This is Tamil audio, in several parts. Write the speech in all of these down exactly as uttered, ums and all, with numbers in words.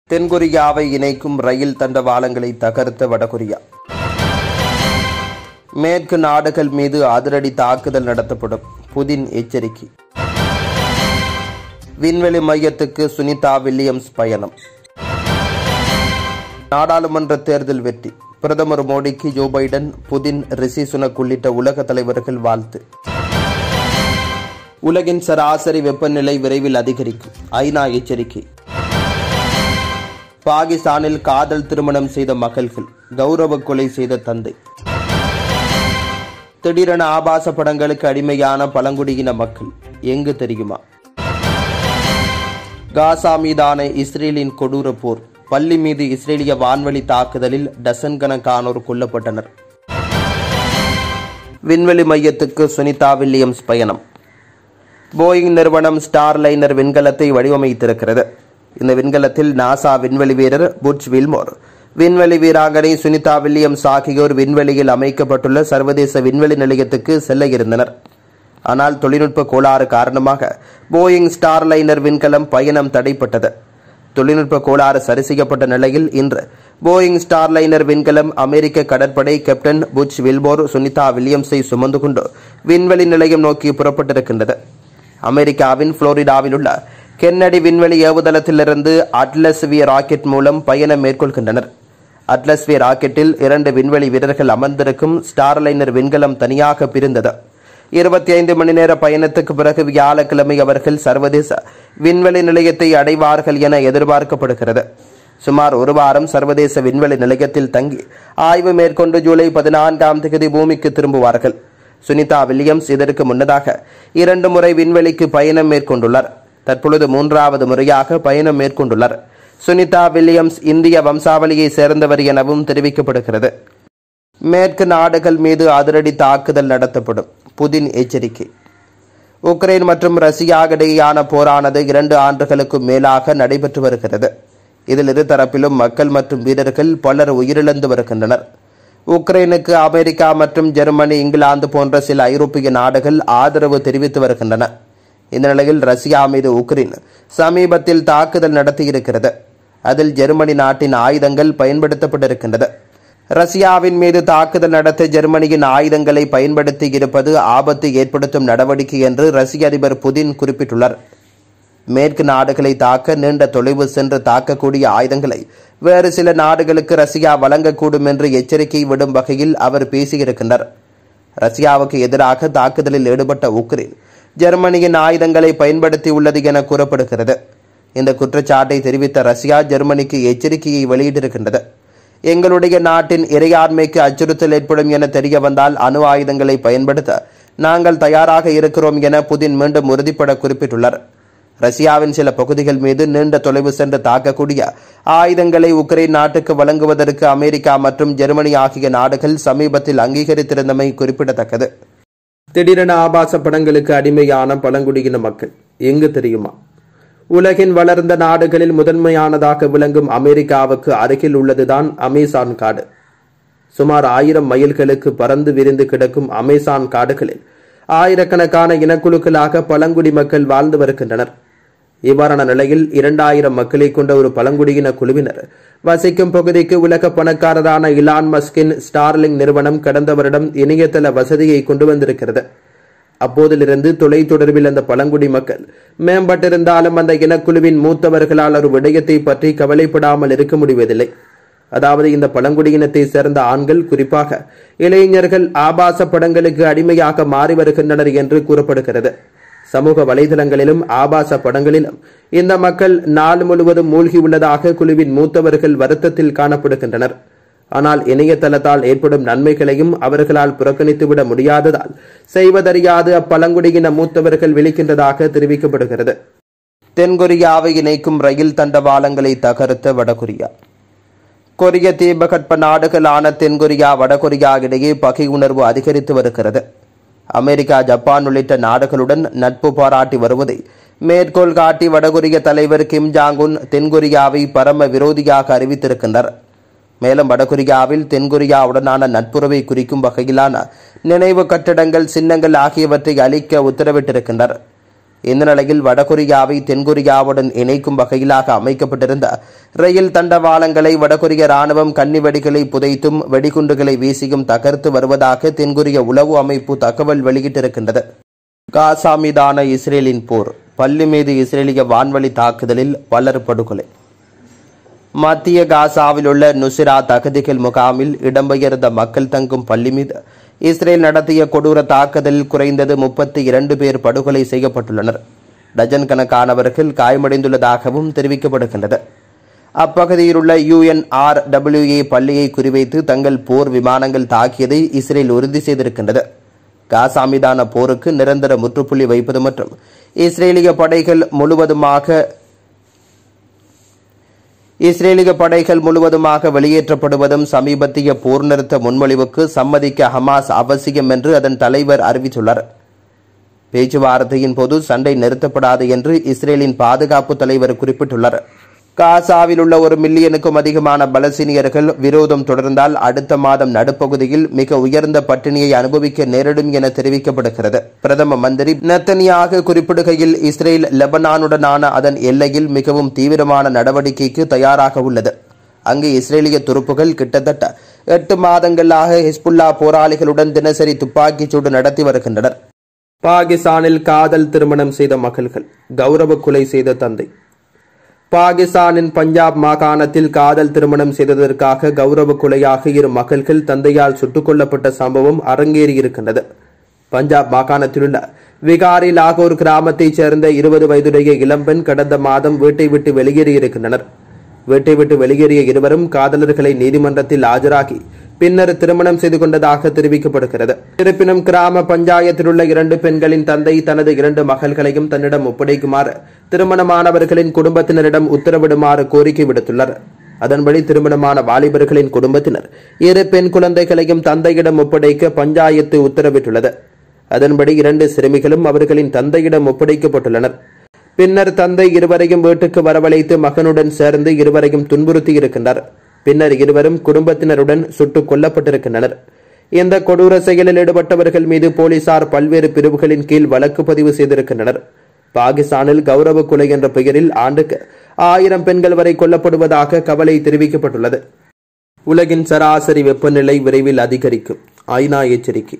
தென்கொரியாவை இணைக்கும் ரயில் தண்டவாளங்களை தகர்த்த வடகொரியா. மேற்கு நாடுகள் மீது அதிரடி தாக்குதல் நடத்தப்படும், புதின் எச்சரிக்கை. விண்வெளி மையத்துக்கு சுனிதா வில்லியம்ஸ் பயணம். நாடாளுமன்ற தேர்தல் வெற்றி, பிரதமர் மோடிக்கு Joe Biden, Putin, Rishi Sunak உள்ளிட்ட உலக தலைவர்கள் வாழ்த்து. உலகின் சராசரி வெப்பநிலை விரைவில் அதிகரிக்கும், ஐநா எச்சரிக்கை. பாகிஸ்தானில் காதல் திருமணம் செய்த மகள்கள், கௌரவ கொலை செய்த தந்தை. திடீரென ஆபாச படங்களுக்கு அடிமையான பழங்குடியின மக்கள், எங்கு தெரியுமா? காசா மீதான இஸ்ரேலின் கொடூர போர், பள்ளி மீது இஸ்ரேலிய வான்வழி தாக்குதலில் டசன் கணக்கானோர் கொல்லப்பட்டனர். விண்வெளி மையத்துக்கு சுனிதா வில்லியம்ஸ் பயணம். போயிங் நிறுவனம் ஸ்டார்லைனர் விண்கலத்தை வடிவமைத்திருக்கிறது. இந்த விண்கலத்தில் நாசா விண்வெளி வீரர் புட்ச் வில்மோர், விண்வெளி வீராங்கனை சுனிதா வில்லியம்ஸ் ஆகியோர் விண்வெளியில் அமைக்கப்பட்டுள்ள சர்வதேச விண்வெளி நிலையத்துக்கு செல்ல இருந்தனர். ஆனால் தொழில்நுட்ப கோளாறு காரணமாக போயிங் ஸ்டார்லைனர் விண்கலம் பயணம் தடைப்பட்டது. தொழில்நுட்ப கோளாறு சரி செய்யப்பட்ட நிலையில் இன்று போயிங் ஸ்டார்லைனர் விண்கலம் அமெரிக்க கடற்படை கேப்டன் புட்ச் வில்மோர் சுனிதா வில்லியம்ஸை சுமந்து கொண்டு விண்வெளி நிலையம் நோக்கி புறப்பட்டிருக்கின்றது. அமெரிக்காவின் புளோரிடாவில் உள்ள கென்னடி விண்வெளி ஏவுதளத்திலிருந்து அட்லஸ் வி ராக்கெட் மூலம் பயணம் மேற்கொள்கின்றனர். அட்லஸ் வி ராக்கெட்டில் இரண்டு விண்வெளி வீரர்கள் அமர்ந்திருக்கும் ஸ்டார்லைனர் விண்கலம் தனியாக பிரிந்தது. இருபத்தி ஐந்து மணி நேர பயணத்துக்கு பிறகு வியாழக்கிழமை அவர்கள் சர்வதேச விண்வெளி நிலையத்தை அடைவார்கள் என எதிர்பார்க்கப்படுகிறது. சுமார் ஒரு வாரம் சர்வதேச விண்வெளி நிலையத்தில் தங்கி ஆய்வு மேற்கொண்டு ஜூலை பதினான்காம் தேதி பூமிக்கு திரும்புவார்கள். சுனிதா வில்லியம்ஸ் இதற்கு முன்னதாக இரண்டு முறை விண்வெளிக்கு பயணம் மேற்கொண்டுள்ளார். தற்பொழுது மூன்றாவது முறையாக பயணம் மேற்கொண்டுள்ளார். சுனிதா வில்லியம்ஸ் இந்திய வம்சாவளியை சேர்ந்தவர் எனவும் தெரிவிக்கப்படுகிறது. மேற்கு நாடுகள் மீது அதிரடி தாக்குதல் நடத்தப்படும், புதின் எச்சரிக்கை. உக்ரைன் மற்றும் ரஷ்யா இடையேயான போரானது இரண்டு ஆண்டுகளுக்கும் மேலாக நடைபெற்று வருகிறது. இதில் இருதரப்பிலும் மக்கள் மற்றும் வீரர்கள் பலர் உயிரிழந்து வருகின்றனர். உக்ரைனுக்கு அமெரிக்கா மற்றும் ஜெர்மனி, இங்கிலாந்து போன்ற சில ஐரோப்பிய நாடுகள் ஆதரவு தெரிவித்து வருகின்றன. இந்த நிலையில் ரஷ்யா மீது உக்ரைன் சமீபத்தில் தாக்குதல் நடத்தியிருக்கிறது. அதில் ஜெர்மனி நாட்டின் ஆயுதங்கள் பயன்படுத்தப்பட்டிருக்கின்றது. ரஷ்யாவின் மீது தாக்குதல் நடத்த ஜெர்மனியின் ஆயுதங்களை பயன்படுத்தி இருப்பது ஆபத்து ஏற்படுத்தும் நடவடிக்கை என்று ரஷ்ய அதிபர் புதின் குறிப்பிட்டுள்ளார். மேற்கு நாடுகளை தாக்க நீண்ட தொலைவு சென்று தாக்கக்கூடிய ஆயுதங்களை வேறு சில நாடுகளுக்கு ரஷ்யா வழங்கக்கூடும் என்று எச்சரிக்கை விடும் வகையில் அவர் பேசியிருக்கின்றார். ரஷ்யாவுக்கு எதிராக தாக்குதலில் ஈடுபட்ட உக்ரைன் ஜெர்மனியின் ஆயுதங்களை பயன்படுத்தியுள்ளது என கூறப்படுகிறது. இந்த குற்றச்சாட்டை தெரிவித்த ரஷ்யா ஜெர்மனிக்கு எச்சரிக்கையை வெளியிட்டிருக்கின்றது. எங்களுடைய நாட்டின் இறையாண்மைக்கு அச்சுறுத்தல் ஏற்படும் என தெரிய வந்தால் அணு ஆயுதங்களை பயன்படுத்த நாங்கள் தயாராக இருக்கிறோம் என புதின் மீண்டும் உறுதிபட குறிப்பிட்டுள்ளார். ரஷ்யாவின் சில பகுதிகள் மீது நீண்ட தொலைவு சென்று தாக்கக்கூடிய ஆயுதங்களை உக்ரைன் நாட்டுக்கு வழங்குவதற்கு அமெரிக்கா மற்றும் ஜெர்மனி ஆகிய நாடுகள் சமீபத்தில் அங்கீகரித்திருந்தமை குறிப்பிடத்தக்கது. திடீரென ஆபாச படங்களுக்கு அடிமையான பழங்குடியின மக்கள், எங்கு தெரியுமா? உலகின் வளர்ந்த நாடுகளில் முதன்மையானதாக விளங்கும் அமெரிக்காவுக்கு அருகில் உள்ளதுதான் அமேசான் காடு. சுமார் ஆயிரம் மைல்களுக்கு பறந்து விரிந்து கிடக்கும் அமேசான் காடுகளில் ஆயிரக்கணக்கான இனக்குழுக்களாக பழங்குடி மக்கள் வாழ்ந்து வருகின்றனர். இவ்வாறான நிலையில் இரண்டாயிரம் மக்களை கொண்ட ஒரு பழங்குடியின குழுவினர் வசிக்கும் பகுதிக்கு உலக பணக்காரரான இலான் மஸ்கின் ஸ்டார்லிங் நிறுவனம் கடந்த வருடம் இணையதள வசதியை கொண்டு வந்திருக்கிறது. அப்போதிலிருந்து தொலைத்தொடர்பில் அந்த பழங்குடி மக்கள் மேம்பட்டிருந்தாலும் அந்த இனக்குழுவின் மூத்தவர்களால் ஒரு விடயத்தை பற்றி கவலைப்படாமல் இருக்க முடிவதில்லை. அதாவது இந்த பழங்குடியினத்தை சேர்ந்த ஆண்கள், குறிப்பாக இளைஞர்கள் ஆபாச படங்களுக்கு அடிமையாக மாறி வருகின்றனர் என்று கூறப்படுகிறது. சமூக வலைதளங்களிலும் ஆபாச படங்களிலும் இந்த மக்கள் நாள் முழுவதும் மூழ்கியுள்ளதாக குழுவின் மூத்தவர்கள் வருத்தத்தில் காணப்படுகின்றனர். ஆனால் இணையதளத்தால் ஏற்படும் நன்மைகளையும் அவர்களால் புறக்கணித்துவிட முடியாததால் செய்வதறியாது அப்பழங்குடியின மூத்தவர்கள் விழிக்கின்றதாக தெரிவிக்கப்படுகிறது. தென்கொரியாவை இணைக்கும் ரயில் தண்டவாளங்களை தகர்த்த வடகொரியா. கொரிய தீபகற்ப நாடுகளான தென்கொரியா, வடகொரியா இடையே பகை உணர்வு அதிகரித்து வருகிறது. அமெரிக்கா, ஜப்பான் உள்ளிட்ட நாடுகளுடன் நட்பு பாராட்டி வருவதை மேற்கோள் காட்டி வடகொரிய தலைவர் கிம் ஜாங் உன் தென்கொரியாவை பரம விரோதியாக அறிவித்திருக்கின்றனர். மேலும் வடகொரியாவில் தென்கொரியாவுடனான நட்புறவை குறிக்கும் வகையிலான நினைவு கட்டடங்கள், சின்னங்கள் ஆகியவற்றை அழிக்க உத்தரவிட்டிருக்கின்றனர். இந்த நிலையில் வடகொரியாவை தென்கொரியாவுடன் இணைக்கும் வகையிலாக அமைக்கப்பட்டிருந்த ரயில் தண்டவாளங்களை வடகொரிய ராணுவம் கன்னிவெடிகளை புதைத்தும் வெடிகுண்டுகளை வீசியும் தகர்த்து வருவதாக தென்கொரிய உளவு அமைப்பு தகவல் வெளியிட்டிருக்கின்றது. காசா மீதான இஸ்ரேலின் போர், பள்ளி மீது இஸ்ரேலிய வான்வழி தாக்குதலில் பலர் படுகொலை. மத்திய காசாவில் உள்ள நுசிராத் அகதிகள் முகாமில் இடம்பெயர்ந்த மக்கள் தங்கும் பள்ளி மீது இஸ்ரேல் நடத்திய கொடூர தாக்குதலில் குறைந்தது முப்பத்தி இரண்டு பேர் படுகொலை செய்யப்பட்டுள்ளனர். டஜன் கணக்கானவர்கள் காயமடைந்துள்ளதாகவும் தெரிவிக்கப்படுகின்றது. அப்பகுதியில் உள்ள யுஎன்ஆர்டபிள்யூஏ பள்ளியை குறிவைத்து தங்கள் போர் விமானங்கள் தாக்கியதை இஸ்ரேல் உறுதி செய்திருக்கின்றது. காசா மீதான போருக்கு நிரந்தர முற்றுப்புள்ளி வைப்பது மற்றும் இஸ்ரேலிய படைகள் முழுவதுமாக இஸ்ரேலிய படைகள் முழுவதுமாக வெளியேற்றப்படுவதும் சமீபத்திய போர் நிறுத்த முன்மொழிவுக்கு சம்மதிக்க ஹமாஸ் அவசியம் என்று அதன் தலைவர் அறிவித்துள்ளார். பேச்சுவார்த்தையின் போது சண்டை நிறுத்தப்படாது என்று இஸ்ரேலின் பாதுகாப்பு தலைவர் குறிப்பிட்டுள்ளார். காசாவில் உள்ள ஒரு மில்லியனுக்கும் அதிகமான பலஸ்தீனியர்கள் விரோதம் தொடர்ந்தால் அடுத்த மாதம் நடுப்பகுதியில் மிக உயர்ந்த பட்டினியை அனுபவிக்க நேரிடும் என தெரிவிக்கப்படுகிறது. பிரதம மந்திரி நெத்தனியாக குறிப்பிடுகையில் இஸ்ரேல் லெபனானுடனான அதன் எல்லையில் மிகவும் தீவிரமான நடவடிக்கைக்கு தயாராக உள்ளது. அங்கு இஸ்ரேலிய துருப்புகள் கிட்டத்தட்ட எட்டு மாதங்களாக ஹிஸ்புல்லா போராளிகளுடன் தினசரி துப்பாக்கிச் சூடு நடத்தி வருகின்றனர். பாகிஸ்தானில் காதல் திருமணம் செய்த மகள்கள், கௌரவ கொலை செய்த தந்தை. பாகிஸ்தானின் பஞ்சாப் மாகாணத்தில் காதல் திருமணம் செய்ததற்காக கௌரவ கொலையாக இரு மகள்கள் தந்தையால் சுட்டுக் கொல்லப்பட்ட சம்பவம் அரங்கேறியிருக்கின்றது. பஞ்சாப் மாகாணத்திலுள்ள விகாரி லாகூர் கிராமத்தைச் சேர்ந்த இருபது வயதுடைய இளம்பெண் கடந்த மாதம் வீட்டை விட்டு வெளியேறியிருக்கின்றனர். வீட்டை விட்டு வெளியேறிய இருவரும் காதலர்களை நீதிமன்றத்தில் ஆஜராகி பின்னர் திருமணம் செய்து கொண்டதாக தெரிவிக்கப்படுகிறது. இருப்பினும் கிராம பஞ்சாயத்தில் உள்ள இரண்டு பெண்களின் தந்தை தனது இரண்டு மகள்களையும் தன்னிடம் ஒப்படைக்குமாறு திருமணமானவர்களின் குடும்பத்தினரிடம் உத்தரவிடுமாறு கோரிக்கை விடுத்துள்ளார். அதன்படி திருமணமான வாலிபர்களின் குடும்பத்தினர் இரு பெண் குழந்தைகளையும் தந்தையிடம் ஒப்படைக்க பஞ்சாயத்து உத்தரவிட்டுள்ளது. அதன்படி இரண்டு சிறுமிகளும் அவர்களின் தந்தையிடம் ஒப்படைக்கப்பட்டுள்ளனர். பின்னர் தந்தை இருவரையும் வீட்டுக்கு வரவழைத்து மகனுடன் சேர்ந்து இருவரையும் துன்புறுத்தி இருக்கின்றார். பின்னர் இருவரும் குடும்பத்தினருடன் சுட்டுக் கொல்லப்பட்டிருக்கின்றனர். இந்த கொடூர செயலில் ஈடுபட்டவர்கள் மீது போலீசார் பல்வேறு பிரிவுகளின் கீழ் வழக்கு பதிவு செய்திருக்கின்றனர். பாகிஸ்தானில் கௌரவ கொலை என்ற பெயரில் ஆண்டுக்கு ஆயிரம் பெண்கள் வரை கொல்லப்படுவதாக கவலை தெரிவிக்கப்பட்டுள்ளது. உலகின் சராசரி வெப்பநிலை விரைவில் அதிகரிக்கும், ஐநா எச்சரிக்கை.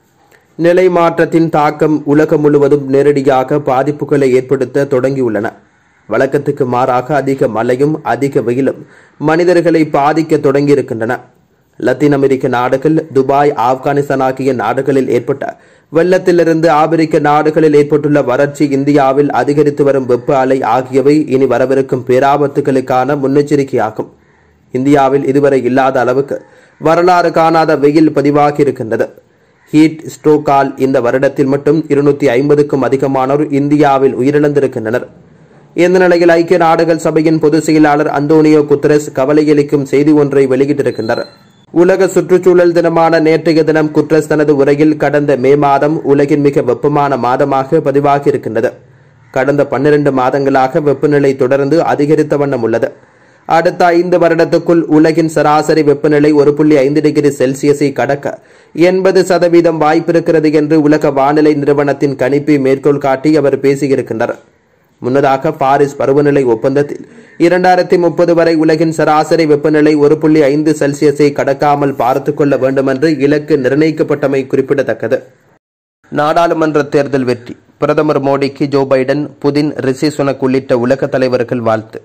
நிலை மாற்றத்தின் தாக்கம் உலகம் முழுவதும் நேரடியாக பாதிப்புகளை ஏற்படுத்த தொடங்கியுள்ளன. வழக்கத்துக்கு மாறாக அதிக மழையும் அதிக வெயிலும் மனிதர்களை பாதிக்க தொடங்கியிருக்கின்றன. லத்தீன் அமெரிக்க நாடுகள், துபாய், ஆப்கானிஸ்தான் ஆகிய நாடுகளில் ஏற்பட்ட வெள்ளத்திலிருந்து ஆப்பிரிக்க நாடுகளில் ஏற்பட்டுள்ள வறட்சி, இந்தியாவில் அதிகரித்து வரும் வெப்ப அலை ஆகியவை இனி வரவிருக்கும் பேராபத்துகளுக்கான முன்னெச்சரிக்கையாகும். இந்தியாவில் இதுவரை இல்லாத அளவுக்கு வரலாறு காணாத வெயில் பதிவாகி இருக்கின்றது. ஹீட் ஸ்ட்ரோக்கால் இந்த வருடத்தில் மட்டும் இருநூத்தி ஐம்பதுக்கும் அதிகமானோர் இந்தியாவில் உயிரிழந்திருக்கின்றனர். இந்த நிலையில் ஐக்கிய நாடுகள் சபையின் பொதுச் செயலாளர் அந்தோனியோ குத்ரெஸ் கவலையளிக்கும் செய்தி ஒன்றை வெளியிட்டிருக்கின்றார். உலக சுற்றுச்சூழல் தினமான நேற்றைய தினம் குட்ரஸ் தனது உரையில் கடந்த மே மாதம் உலகின் மிக வெப்பமான மாதமாக பதிவாகி இருக்கின்றது. கடந்த பன்னிரண்டு மாதங்களாக வெப்பநிலை தொடர்ந்து அதிகரித்த வண்ணம் உள்ளது. அடுத்த ஐந்து வருடத்துக்குள் உலகின் சராசரி வெப்பநிலை ஒரு புள்ளி ஐந்து டிகிரி செல்சியஸை கடக்க எண்பது சதவீதம் வாய்ப்பிருக்கிறது என்று உலக வானிலை நிறுவனத்தின் கணிப்பை மேற்கோள் காட்டி அவர் பேசியிருக்கின்றார். முன்னதாக பாரிஸ் பருவநிலை ஒப்பந்தத்தில் இரண்டாயிரத்தி முப்பது வரை உலகின் சராசரி வெப்பநிலை ஒரு புள்ளி ஐந்து செல்சியஸை கடக்காமல் பார்த்துக் கொள்ள வேண்டும் என்று இலக்கு நிர்ணயிக்கப்பட்டமை குறிப்பிடத்தக்கது. நாடாளுமன்ற தேர்தல் வெற்றி, பிரதமர் மோடிக்கு Joe Biden, Putin, Rishi Sunak உள்ளிட்ட உலக தலைவர்கள் வாழ்த்து.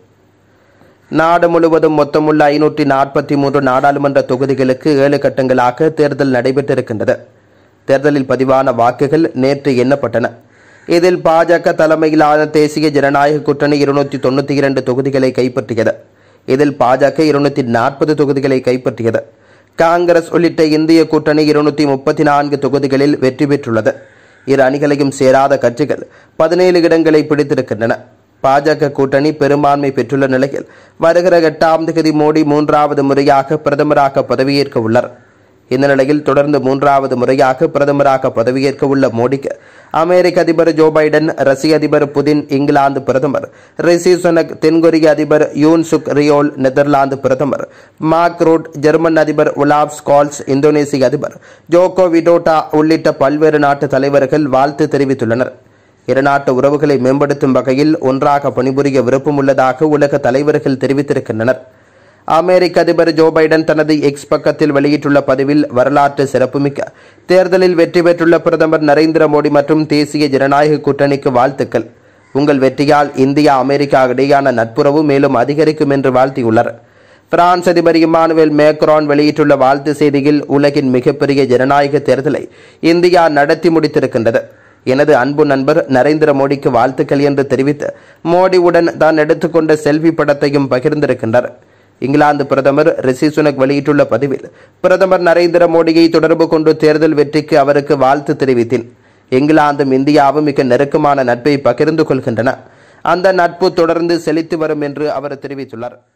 நாடு முழுவதும் மொத்தமுள்ள ஐநூற்றி நாற்பத்தி மூன்று நாடாளுமன்ற தொகுதிகளுக்கு ஏழு கட்டங்களாக தேர்தல் நடைபெற்றிருக்கின்றது. தேர்தலில் பதிவான வாக்குகள் நேற்று எண்ணப்பட்டன. இதில் பாஜக தலைமையிலான தேசிய ஜனநாயக கூட்டணி இருநூற்றி தொண்ணூற்றி இரண்டு தொகுதிகளை கைப்பற்றியது. இதில் பாஜக இருநூற்றி நாற்பது தொகுதிகளை கைப்பற்றியது. காங்கிரஸ் உள்ளிட்ட இந்திய கூட்டணி இருநூற்றி முப்பத்தி நான்கு தொகுதிகளில் வெற்றி பெற்றுள்ளது. இரு அணிகளையும் சேராத கட்சிகள் பதினேழு இடங்களை பிடித்திருக்கின்றன. பாஜக கூட்டணி பெரும்பான்மை பெற்றுள்ள நிலையில் வருகிற எட்டாம் தேதி மோடி மூன்றாவது முறையாக பிரதமராக பதவியேற்க உள்ளார். இந்த நிலையில் தொடர்ந்து மூன்றாவது முறையாக பிரதமராக பதவியேற்க உள்ள மோடிக்கு அமெரிக்க அதிபர் ஜோ பைடன், ரஷ்ய அதிபர் புதின், இங்கிலாந்து பிரதமர் ரிஷி சுனக், தென்கொரிய அதிபர் யூன் சுக் ரியோல், நெதர்லாந்து பிரதமர் மார்க் ரூட், ஜெர்மன் அதிபர் ஒலாப் ஸ்கால்ஸ், இந்தோனேசிய அதிபர் ஜோகோ விடோடா உள்ளிட்ட பல்வேறு நாட்டு தலைவர்கள் வாழ்த்து தெரிவித்துள்ளனர். இருநாட்டு உறவுகளை மேம்படுத்தும் வகையில் ஒன்றாக பணிபுரிய விருப்பமுள்ளதாக உலக தலைவர்கள் தெரிவித்திருக்கின்றனர். அமெரிக்க அதிபர் ஜோ பைடன் தனது எக்ஸ் பக்கத்தில் வெளியிட்டுள்ள பதிவில் வரலாற்று சிறப்புமிக்க தேர்தலில் வெற்றி பெற்றுள்ள பிரதமர் நரேந்திர மோடி மற்றும் தேசிய ஜனநாயக கூட்டணிக்கு வாழ்த்துக்கள். உங்கள் வெற்றியால் இந்தியா அமெரிக்கா இடையேயான நட்புறவு மேலும் அதிகரிக்கும் என்று வாழ்த்தியுள்ளார். பிரான்ஸ் அதிபர் இமானுவேல் மேக்ரான் வெளியிட்டுள்ள வாழ்த்து செய்தியில் உலகின் மிகப்பெரிய ஜனநாயக தேர்தலை இந்தியா நடத்தி முடித்திருக்கின்றது. எனது அன்பு நண்பர் நரேந்திர மோடிக்கு வாழ்த்துக்கள் என்று தெரிவித்து மோடியுடன் தான் எடுத்துக்கொண்ட செல்ஃபி படத்தையும் பகிர்ந்திருக்கின்றார். இங்கிலாந்து பிரதமர் ரிஷி சுனக் வெளியிட்டுள்ள பதிவில் பிரதமர் நரேந்திர மோடியை தொடர்பு கொண்டு தேர்தல் வெற்றிக்கு அவருக்கு வாழ்த்து தெரிவித்தேன். இங்கிலாந்தும் இந்தியாவும் மிக நெருக்கமான நட்பை பகிர்ந்து கொள்கின்றன. அந்த நட்பு தொடர்ந்து செழித்து வரும் என்று அவர் தெரிவித்துள்ளார்.